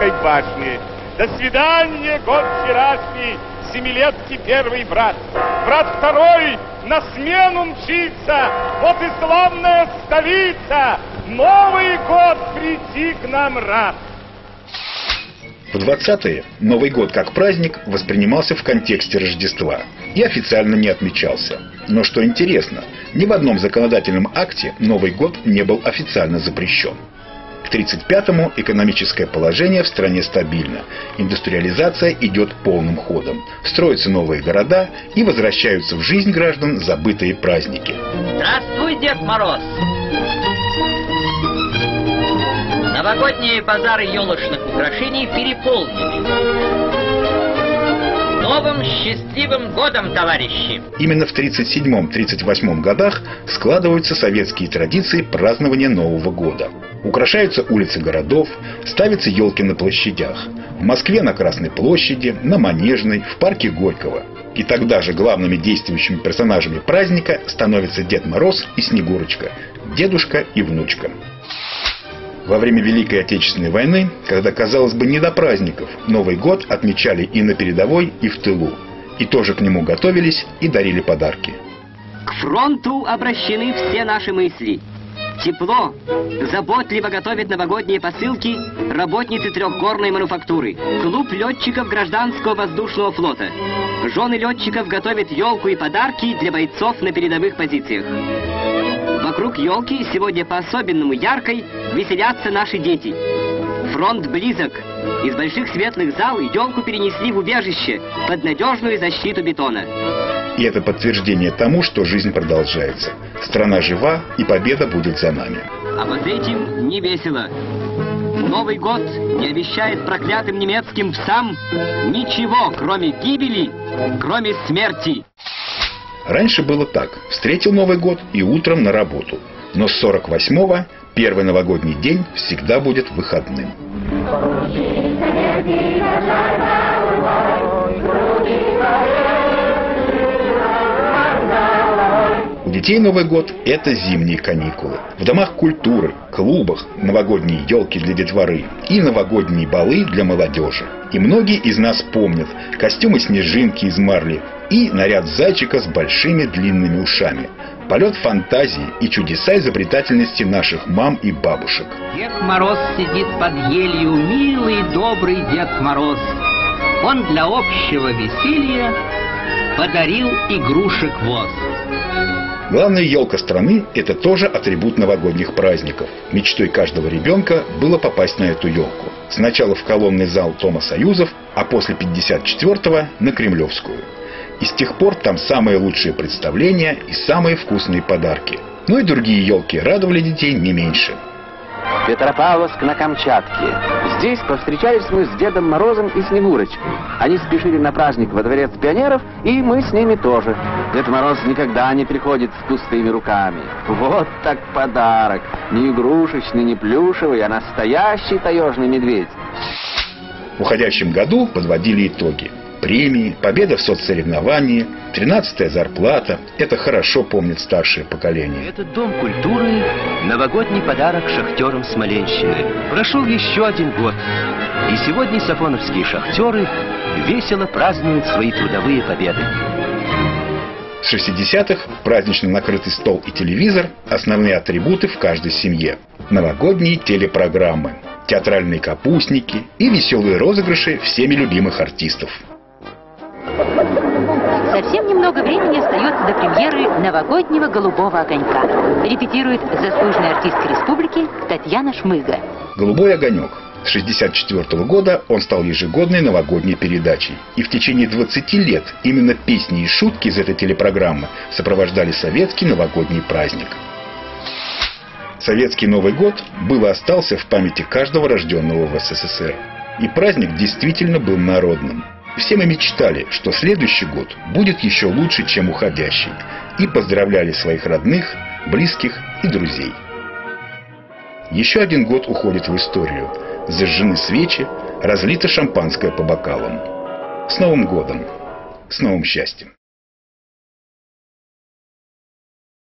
Петровской башни. До свидания, год вчерашний, семилетки первый брат. Брат второй на смену мчится, вот и славная столица. Новый год прийти к нам рад. В 20-е Новый год как праздник воспринимался в контексте Рождества и официально не отмечался. Но что интересно, ни в одном законодательном акте Новый год не был официально запрещен. К 1935-му экономическое положение в стране стабильно, индустриализация идет полным ходом, строятся новые города и возвращаются в жизнь граждан забытые праздники. Здравствуй, Дед Мороз! Новогодние базары елочных украшений переполнены. Новым счастливым годом, товарищи! Именно в 1937-1938 годах складываются советские традиции празднования Нового года. Украшаются улицы городов, ставятся елки на площадях. В Москве на Красной площади, на Манежной, в парке Горького. И тогда же главными действующими персонажами праздника становятся Дед Мороз и Снегурочка, дедушка и внучка. Во время Великой Отечественной войны, когда, казалось бы, не до праздников, Новый год отмечали и на передовой, и в тылу. И тоже к нему готовились и дарили подарки. К фронту обращены все наши мысли. Тепло, заботливо готовят новогодние посылки работницы трехгорной мануфактуры. Клуб летчиков гражданского воздушного флота. Жены летчиков готовят елку и подарки для бойцов на передовых позициях. Вокруг елки, сегодня по-особенному яркой, веселятся наши дети. Фронт близок. Из больших светлых зал елку перенесли в убежище под надежную защиту бетона. И это подтверждение тому, что жизнь продолжается. Страна жива, и победа будет за нами. А вот этим не весело. Новый год не обещает проклятым немецким псам ничего, кроме гибели, кроме смерти. Раньше было так. Встретил Новый год и утром на работу. Но с 48-го первый новогодний день всегда будет выходным. У детей Новый год – это зимние каникулы. В домах культуры, клубах новогодние елки для детворы и новогодние балы для молодежи. И многие из нас помнят костюмы снежинки из марли и наряд зайчика с большими длинными ушами. Полет фантазии и чудеса изобретательности наших мам и бабушек. Дед Мороз сидит под елью, милый, добрый Дед Мороз. Он для общего веселья подарил игрушек воз. Главная елка страны – это тоже атрибут новогодних праздников. Мечтой каждого ребенка было попасть на эту елку. Сначала в колонный зал Дома Союзов, а после 54-го на Кремлевскую. И с тех пор там самые лучшие представления и самые вкусные подарки. Ну и другие елки радовали детей не меньше. Петропавловск на Камчатке. Здесь повстречались мы с Дедом Морозом и Снегурочкой. Они спешили на праздник во Дворец пионеров, и мы с ними тоже. Дед Мороз никогда не приходит с пустыми руками. Вот так подарок. Не игрушечный, не плюшевый, а настоящий таежный медведь. В уходящем году подводили итоги. Премии, победа в соцсоревновании, 13-я зарплата. Это хорошо помнит старшее поколение. Это Дом культуры, новогодний подарок шахтерам Смоленщины. Прошел еще один год. И сегодня сафоновские шахтеры весело празднуют свои трудовые победы. С 60-х празднично накрытый стол и телевизор – основные атрибуты в каждой семье. Новогодние телепрограммы, театральные капустники и веселые розыгрыши всеми любимых артистов. Совсем немного времени остается до премьеры новогоднего «Голубого огонька». Репетирует заслуженная артистка республики Татьяна Шмыга. «Голубой огонек». С 1964 года он стал ежегодной новогодней передачей. И в течение 20 лет именно песни и шутки из этой телепрограммы сопровождали советский новогодний праздник. Советский Новый год был и остался в памяти каждого рожденного в СССР. И праздник действительно был народным. Все мы мечтали, что следующий год будет еще лучше, чем уходящий. И поздравляли своих родных, близких и друзей. Еще один год уходит в историю. Зажжены свечи, разлито шампанское по бокалам. С Новым годом! С новым счастьем!